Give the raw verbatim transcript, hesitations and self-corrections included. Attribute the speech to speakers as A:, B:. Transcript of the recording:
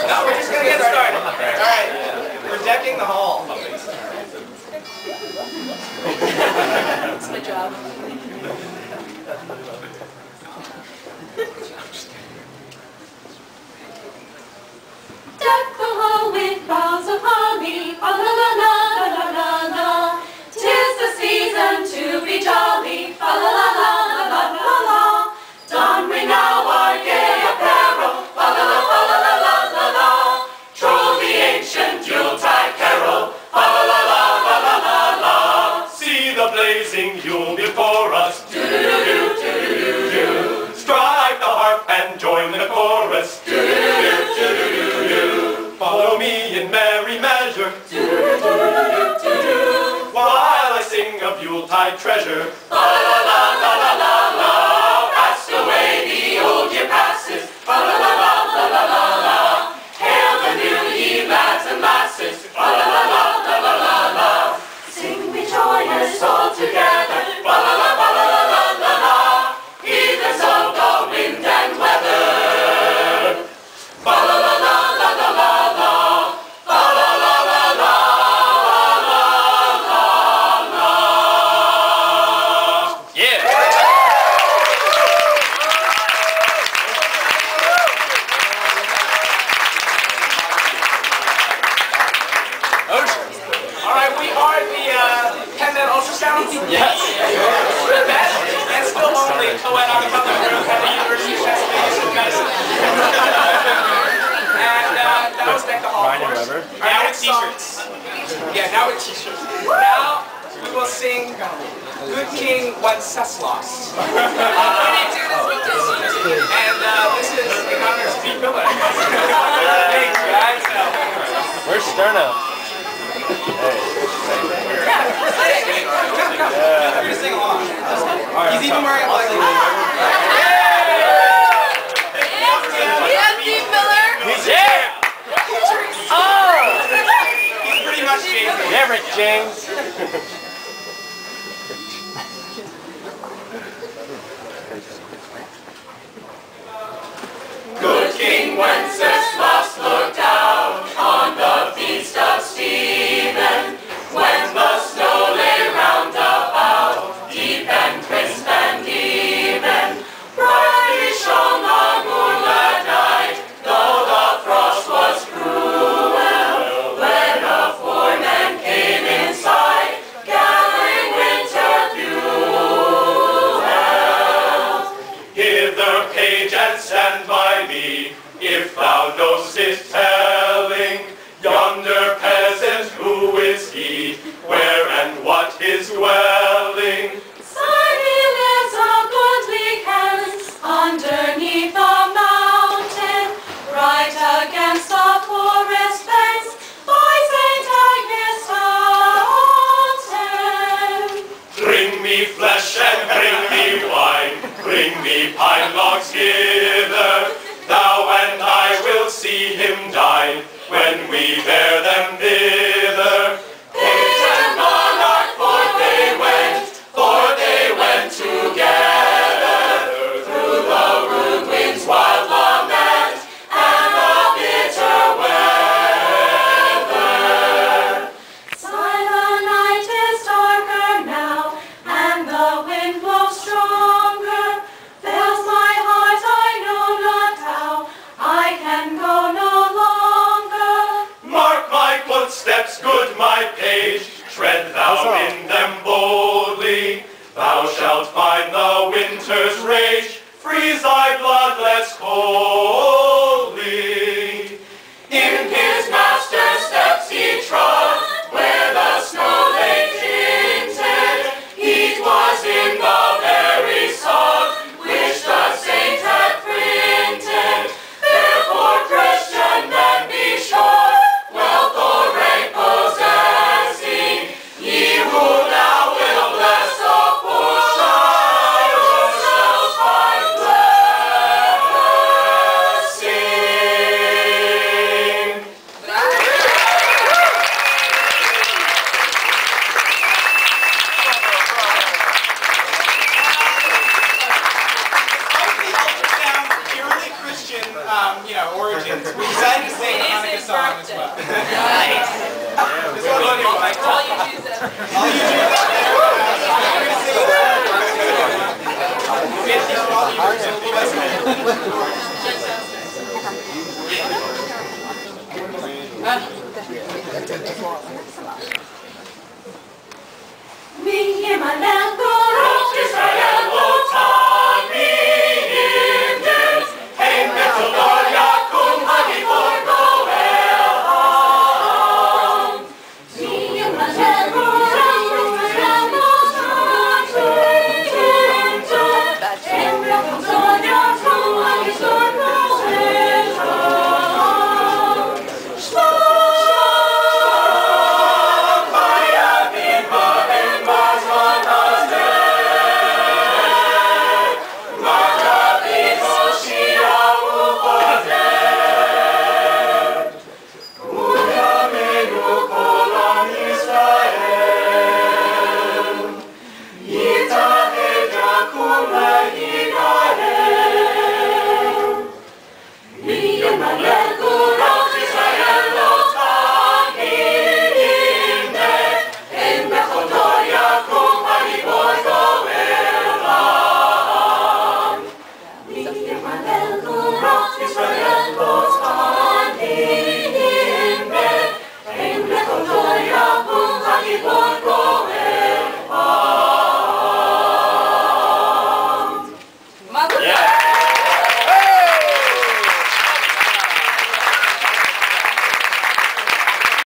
A: No, we're just going to get started. All right. We're decking the hall.
B: That's my job.
C: Deck the hall with boughs of holly, fa la la la la la la la. 'Tis the season to be jolly, fa la la la la la la la. Don we now our gay apparel, fa la la fa la la la la la. Troll the ancient Yuletide carol, fa la la la la la la la.
D: See the blazing Yule before us,
C: Do do do do do do do.
D: strike the harp and join the chorus.
C: Do do do do do do do.
D: Follow me in merry measure,
C: Do do do do do do.
D: while I sing of Yuletide treasure.
C: La la la la la la la. Fast away the old year passes. La la la la la la la la. Hail the new ye lads and lasses. La la la la la la la la. Sing we joyous all together. La la la la la la la la la. Heedless of the wind and weather. La la la la la la la la. La la la la la la la la.
A: Yeah. All right, we are the uh, Penman Ultrasounds.
E: Yes.
A: We're the best and still only co-ed on the public group at the University of Pennsylvania Medicine. And uh, that was Deck the Hall.
E: Ryan and
A: of course.
E: Weber.
A: All right, now with t-shirts. Yeah, now with t-shirts. Now we will sing Good King Wenceslas. Uh, and uh, this is in honor of Steve Miller. Thanks, guys. So,
E: Where's Sterno?
A: Come, come. You're gonna sing along. He's even wearing like.
B: Yeah, Steve Miller.
E: Yeah! Oh!
A: He's pretty much James.
E: Yeah, Rick James.
C: Good King Wenceslas looked out on the feast of Stephen, when the snow lay round about, deep and crisp and even. Brightly shone the moonlit night, though the frost was cruel, when the four men came inside, gathering winter fuel.
D: Hither, page, and stand by me, if thou know'st it telling. Yonder peasant, who is he? Where and what his dwelling?
C: Side he lives a goodly Kent, underneath the mountain, right against the forest fence, by Saint Agnes fountain.
D: Bring me flesh and bring me wine, bring me pine logs hither, thou and I will see him die.
A: We decided to sing a Hanukkah song as well. Nice. This one will be like
B: All you Jews ever.
A: all you do that. I'm gonna sing
C: Me and my lamb